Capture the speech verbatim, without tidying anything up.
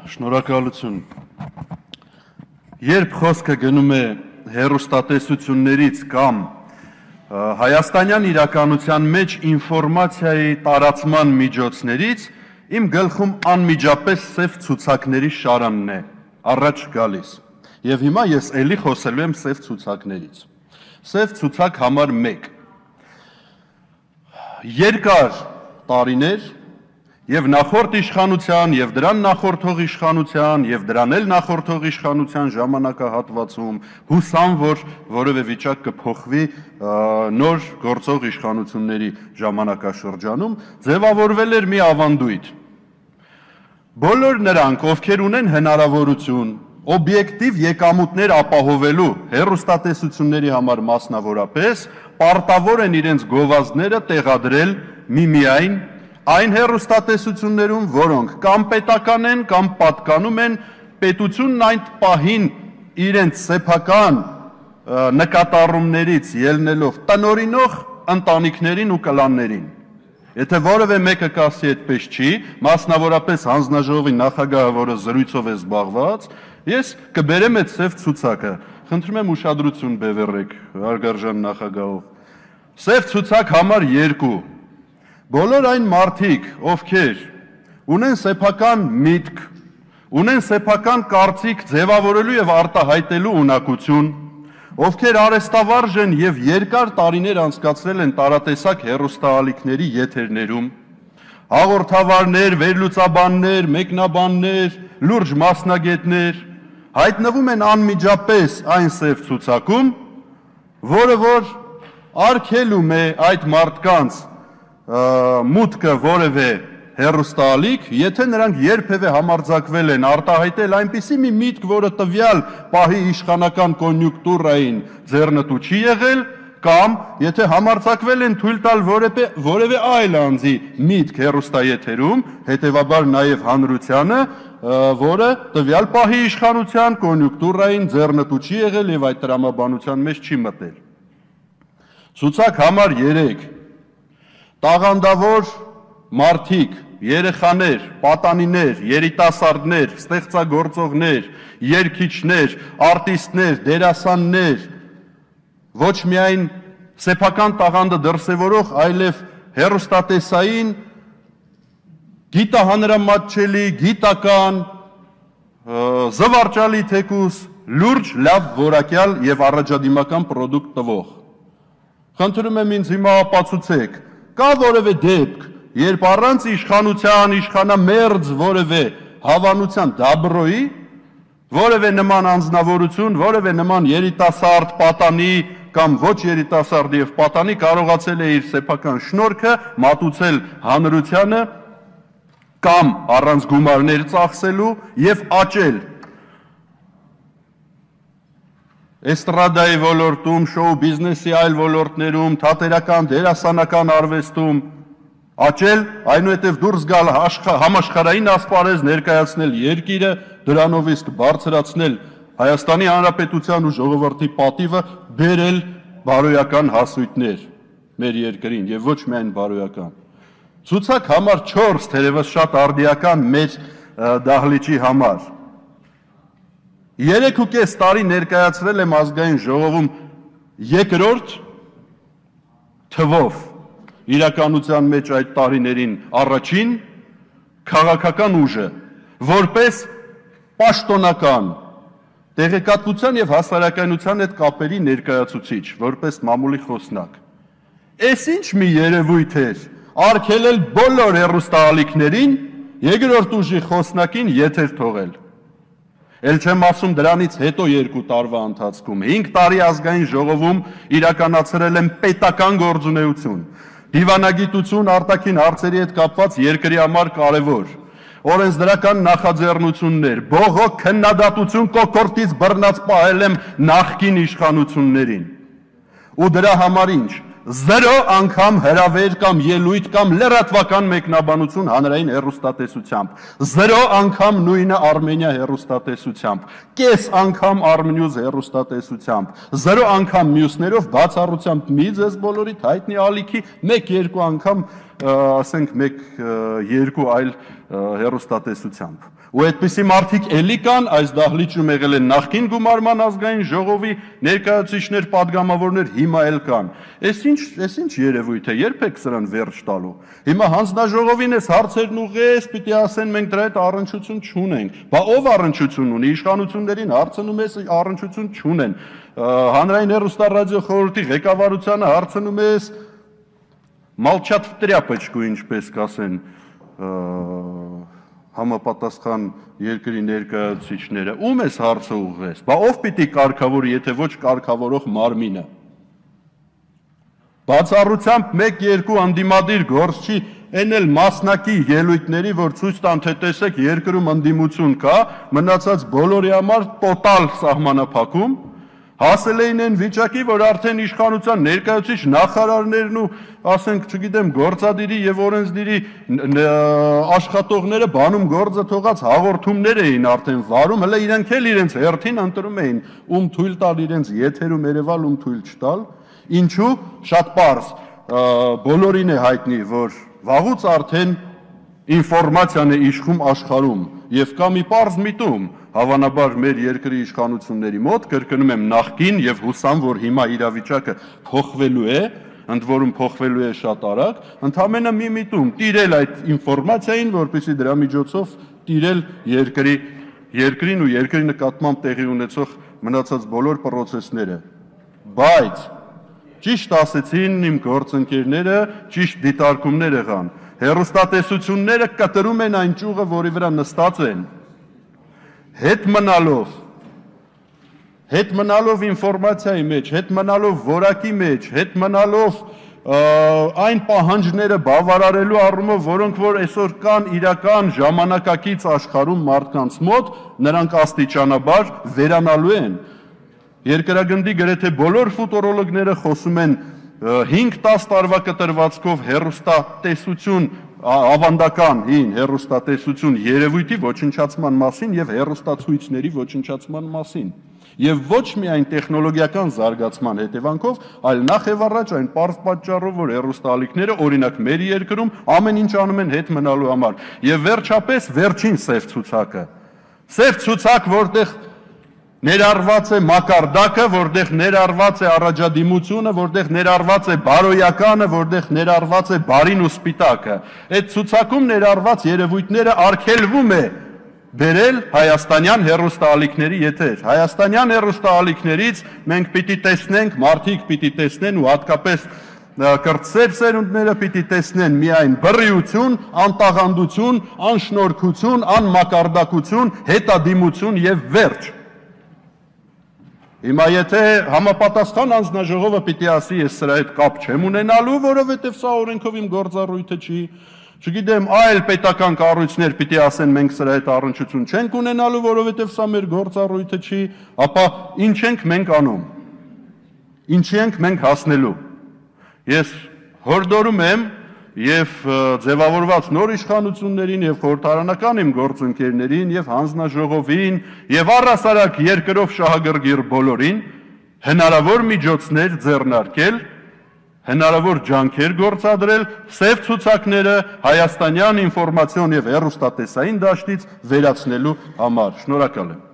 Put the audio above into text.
Շնորհակալություն։ Երբ խոսքը գնում է հեռուստատեսություններից կամ հայաստանյան իրականության մեջ ինֆորմացիայի տարածման միջոցներից, իմ գլխում անմիջապես սև ցուցակների շարանն է առաջ գալիս։ Եվ հիմա ես էլի խոսելու եմ սև ցուցակներից։ Սև ցուցակ համար մեկ։ Երկար տարիներ Եվ նախորդ իշխանության, եւ դրան նախորդող իշխանության, եւ դրան էլ նախորդող իշխանության ժամանակահատվածում հուսամ, որ որևէ վիճակ կփոխվի նոր գործող իշխանությունների ժամանակաշրջանում, ձևավորվել էր մի ավանդույթ։ Բոլոր նրանք, ովքեր ունեն հնարավորություն օբյեկտիվ եկամուտներ ապահովելու հեռուստատեսությունների համար մասնավորապես, պարտավոր են իրենց գովազդները տեղադրել միմիայն այն հեռուստատեսություններում, որոնք կամ պետական են, կամ պատկանում են պետությունն այդ պահին իրենց սեփական նկատառումներից ելնելով տնօրինող ընտանիքներին ու կլաններին։ Եթե որևէ մեկը կասի այդպես չի, մասնավորապես հանձնաժողովի նախագահը, որը զրույցով է զբաղված, ես կբերեմ այդ սև ցուցակը։ Խնդրում եմ ուշադրություն բևեռեք, հարգարժան նախագահով։ Սև ցուցակ համար երկու։ Բոլոր այն մարդիկ, ովքեր ունեն սեփական միտք, ունեն սեփական կարծիք ձևավորելու եւ արտահայտելու ունակություն, ովքեր արեստավարժ են եւ երկար տարիներ անցկացրել են տարատեսակ հեռուստաալիքների եթերներում, հաղորդավարներ, վերլուծաբաններ, մեկնաբաններ, լուրջ մասնագետներ, հայտնվում են անմիջապես այն սև ցուցակում, որը որ արգելում է այդ մարդկանց մուտքը որևէ հեռուստաալիք, եթե նրանք երբևէ համարձակվել են արտահայտել այնպիսի մի միտք, որը տվյալ պահի իշխանական կոնյունկտուրային ձեռնտու չի եղել, կամ եթե համարձակվել են թույլ տալ որևէ այլ անձի միտք հեռուստաեթերում, հետևաբար նաև հանրությանը, որը տվյալ պահի իշխանության կոնյունկտուրային ձեռնտու չի եղել եւ այդ տրամաբանության մեջ չի մտել։ Ցուցակ համար երեք Տաղանդավոր մարդիկ, երեխաներ, պատանիներ, երիտասարդներ, ստեղծագործողներ, երգիչներ, արտիստներ, դերասաններ, ոչ միայն սեփական տաղանդը դրսևորող, այլև հեռուստատեսային, գիտահանրամատչելի, գիտական, զվարճալի թեկուզ, լուրջ, լավ, որակյալ եւ առաջադիմական պրոդուկտ տվող։ Խնդրում եմ ինձ հիմա ապացուցեք, կա որևէ դեպք, երբ առանց իշխանության, իշխանամերձ որևէ հավանության դաբրոյի, որևէ նման անձնավորություն, որևէ նման երիտասարդ, պատանի կամ ոչ երիտասարդ եւ պատանի կարողացել է իր սեփական շնորհքը մատուցել հանրությանը կամ առանց գումարներ ծախսելու եւ աճել էստրադայի ոլորտում, շոու բիզնեսի այլ ոլորտներում, թատերական, դերասանական արվեստում, աճել, այնուհետև դուրս գալ համաշխարհային ասպարեզ ներկայացնել երկիրը, դրանով իսկ բարձրացնել Հայաստանի Հանրապետության ու ժողովրդի պատիվը, բերել բարոյական հասույթներ մեր երկրին եւ ոչ միայն բարոյական։ Ցուցակ համար չորս, թերևս շատ արդիական մեր դահլիճի համար։ Երեք ու կես տարի ներկայացրել եմ ազգային ժողովում երկրորդ թվով իրականության մեջ այդ տարիներին առաջին քաղաքական ուժը, որպես պաշտոնական տեղեկատվության եւ հասարակայնության հետ կապերի ներկայացուցիչ, որպես մամուլի խոսնակ։ Էս ինչ մի երևույթ էր, արգելել բոլոր հեռուստաալիքներին, երկրորդ ուժի խոսնակին եթեր թողել։ Էլ չեմ ասում դրանից հետո երկու տարվա ընթացքում, հինգ տարի ազգային ժողովում իրականացրել եմ պետական գործունեություն, դիվանագիտություն արտաքին հարցերի հետ կապված երկրի համար կարևոր, օրենսդրական նախաձեռնություններ, բողոք քննադատություն կոկորդից բռնած պահել եմ նախկին իշխանություններին։ Ու դրա համար ինչ, զրո անգամ հրավեր կամ ելույթ կամ լրատվական մեկնաբանություն հանրային հեռուստատեսությամբ, զրո անգամ նույնը Արմենիա հեռուստատեսությամբ, կես անգամ Armnews հեռուստատեսությամբ, զրո անգամ մյուսներով բացառությամբ մի ձեզ բոլորիդ հայտնի ալիքի մեկ-երկու անգամ ասենք մեկ երկու այլ հեռուստատեսությամբ։ Ու այդպիսի մարդիկ էլի կան, այս դահլիճում եղել են նախկին գումարման ազգային ժողովի ներկայացուցիչներ, падգամավորներ, հիմա էլ կան։ Էս ինչ, էս ինչ երևույթ է, երբ եք սրան վերջ տալու։ Հիմա հանձնաժողովին էս հարցերն ուղղես, պիտի ասեն մենք դրա հետ առնչություն չունենք։ Բա ով առնչություն ունի, իշխանություններին հարցնում ես, առնչություն չունեն։ Հանրային հեռուստառադիո խորհրդի ղեկավարությանը հարցնում ես, մալչատ тряпочку, ինչպես կասեն, համապատասխան երկրի ներկայացուցիչները, ում ես հարցը ուղղես, բա ով պիտի կարգավորի, եթե ոչ կարգավորող մարմինը։ Բացառությամբ մեկ երկու անդիմադիր գործ չի, այն էլ մասնակի ելույթների, որ ցույց տան, թե տեսեք երկրում ընդդիմություն կա, մնացած բոլորի համար տոտալ սահմանափակում, հասել էին այն վիճակի, որ արդեն իշխանության ներկայացուցիչ նախարարներն ու, ասենք, չգիտեմ, գործադիրի եւ օրենսդիրի աշխատողները բանում գործը թողած հաղորդումներ էին արդեն վարում, հələ իրենք էլ իրենց հերթին ընտրում էին, ում թույլ տալ իրենց եթերում երևալ, ում թույլ չտալ։ Ինչու? Շատ պարզ, բոլորին է հայտնի, որ վաղուց արդեն ինֆորմացիան է իշխում աշխարհում եւ կա մի պարզ միտում, հավանաբար մեր երկրի իշխանությունների մոտ, կրկնում եմ նախկին եւ հուսամ, որ հիմա իրավիճակը փոխվելու է, ընդ որում փոխվելու է շատ արագ, ընդամենը մի միտում տիրել այդ ինֆորմացիային, որպեսզի դրա միջոցով տիրել երկրի երկրին ու երկրի նկատմամբ տեղի ունեցող մնացած բոլոր պրոցեսները։ Բայց ճիշտ ասեցին իմ գործընկերները, ճիշտ դիտարկումներ եղան։ Հեռուստատեսությունները կտրում են այն ճյուղը, որի վրա նստած են։ Հետ մնալով, հետ մնալով ինֆորմացիայի մեջ, հետ մնալով որակի մեջ, հետ մնալով այն պահանջները բավարարելու առումով, որոնք որ այսօր կան իրական ժամանակակից աշխարհում մարդկանց մոտ, նրանք աստիճանաբար վերանալու են։ Երկրագնդի գրեթե բոլոր ֆուտուրոլոգները խոսում են հինգ-տաս տարվա կտրվածքով հեռուստատեսություն, ավանդական հին հեռուստատեսություն երևույթի ոչնչացման մասին եւ հեռուստացույցների ոչնչացման մասին։ Եվ ոչ միայն տեխնոլոգիական զարգացման հետևանքով, այլ նախ եւ առաջ այն պարզ պատճառով, որ հեռուստաալիքները օրինակ մեր երկրում ամեն ինչ անում են հետ մնալու համար։ Եվ վերջապես վերջին սև ցուցակը։ Սև ցուցակ, որտեղ ներառված է մակարդակը, որտեղ ներառված է առաջադիմությունը, որտեղ ներառված է բարոյականը, որտեղ ներառված է բարին ու սպիտակը։ Այդ ցուցակում ներառված երևույթները արգելվում է բերել հայաստանյան հեռուստաալիքների եթեր։ Հայաստանյան հեռուստաալիքներից մենք պիտի տեսնենք, մարդիկ պիտի տեսնեն ու հատկապես կրտսեր սերունդները պիտի տեսնեն միայն բռիություն, անտաղանդություն, անշնորհքություն, անմակարդակություն, հետադիմություն եւ վերջ։ Հիմա եթե համապատասխան հանձնաժողովը պիտի ասի, ես սրա հետ կապ չեմ ունենալու, որովհետև սա օրենքով իմ գործառույթը չի, չգիտեմ, այլ պետական կառույցներ պիտի ասեն, մենք սրա հետ առնչություն չենք ունենալու, որովհետև սա մեր գործառույթը չի, ապա ինչ ենք մենք անում, ինչի ենք մենք հասնելու։ Ես հորդորում եմ եւ ձևավորված նոր իշխանություններին եւ խորհրդարանական իմ գործընկերներին եւ հանձնաժողովին եւ առհասարակ երկրով շահագրգիռ բոլորին հնարավոր միջոցներ ձեռնարկել, հնարավոր ջանքեր գործադրել սև ցուցակները հայաստանյան ինֆորմացիոն եւ հեռուստատեսային դաշտից վերացնելու համար։ Շնորհակալ եմ։